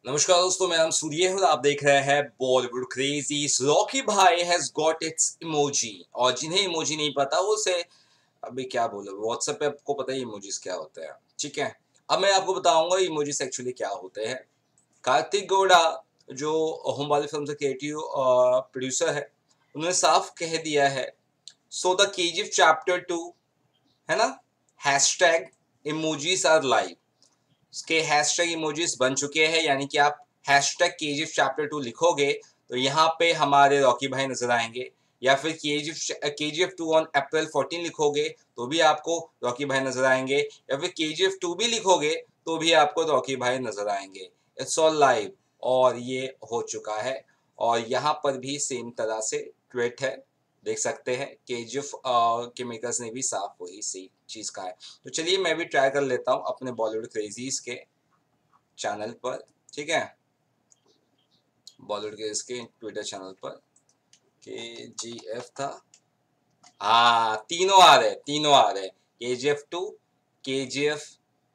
नमस्कार दोस्तों, मेरा नाम सूर्य है और आप देख रहे हैं बॉलीवुड क्रेजी। रॉकी भाई हैज गॉट इट्स इमोजी। और जिन्हें इमोजी नहीं पता वो उसे अभी क्या बोलो, व्हाट्सएप पे आपको पता ही इमोजीज क्या होते हैं। ठीक है, अब मैं आपको बताऊंगा इमोजीज एक्चुअली क्या होते हैं। कार्तिक गौड़ा जो होम वाली फिल्म से क्रिएटिव प्रोड्यूसर है, उन्होंने साफ कह दिया है, सो द केजीएफ चैप्टर 2 है ना, हैशटैग इमोजीज आर लाइव। इसके हैशटैग इमोजीज बन चुके हैं, यानी कि आप हैशटैग केजीएफ चैप्टर 2 लिखोगे तो यहाँ पे हमारे रॉकी भाई नजर आएंगे, या फिर केजीएफ 2 ऑन अप्रैल 14 लिखोगे तो भी आपको रॉकी भाई नजर आएंगे, या फिर केजीएफ 2 भी लिखोगे तो भी आपको रॉकी भाई नजर आएंगे। इट्स ऑल लाइव और ये हो चुका है। और यहाँ पर भी सेम तरह से ट्वीट है, देख सकते हैं केजीएफ के मेकर्स ने भी साफ वही सही चीज कहा है। तो चलिए मैं भी ट्राई कर लेता हूँ अपने बॉलीवुड क्रेजीज के चैनल पर। ठीक है, बॉलीवुड क्रेज के ट्विटर चैनल पर के जी एफ था। हाँ, तीनों आ रहे KGF 2, KGF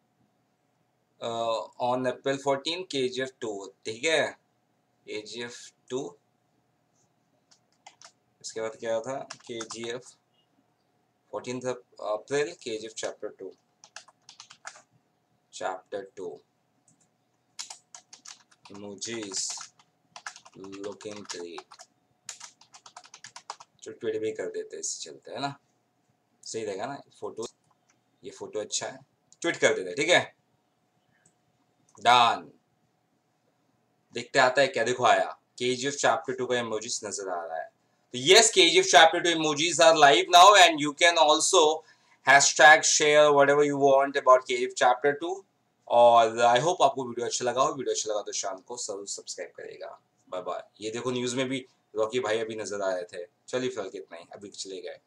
on April 14, KGF 2। ठीक है, KGF 2, इसके बाद क्या था, KGF 14 अप्रैल, KGF chapter 2 emojis looking great। जो ट्वीट भी कर देते हैं, इससे चलते है ना, सही रहेगा ना। फोटो, ये फोटो अच्छा है, ट्वीट कर देते हैं। ठीक है, डन। देखते आता है क्या, देखो आया KGF चैप्टर 2 का इमोजीज नजर आ रहा है। तो yes, KGF chapter 2 emojis are live now and you can also hashtag share whatever you want about KGF chapter 2। और आई होप आपको वीडियो अच्छा लगा हो। वीडियो अच्छा लगा तो शाम को जरूर सब्सक्राइब करेगा। Bye bye. ये देखो न्यूज में भी रॉकी भाई अभी नजर आ रहे थे। चलिए फिलहाल कितना ही, अभी चले गए।